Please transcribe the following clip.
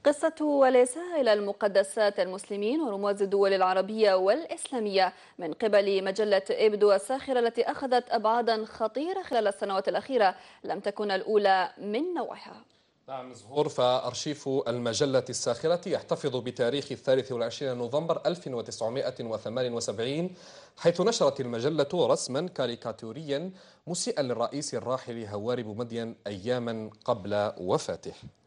قصة وليسها إلى المقدسات المسلمين ورموز الدول العربية والإسلامية من قبل مجلة إبدو الساخرة التي أخذت أبعادا خطيرة خلال السنوات الأخيرة لم تكن الأولى من نوعها. نعم زهور، فأرشيف المجلة الساخرة يحتفظ بتاريخ 23 نوفمبر 1978، حيث نشرت المجلة رسما كاريكاتوريا مسيئا للرئيس الراحل هواري بومدين أياما قبل وفاته.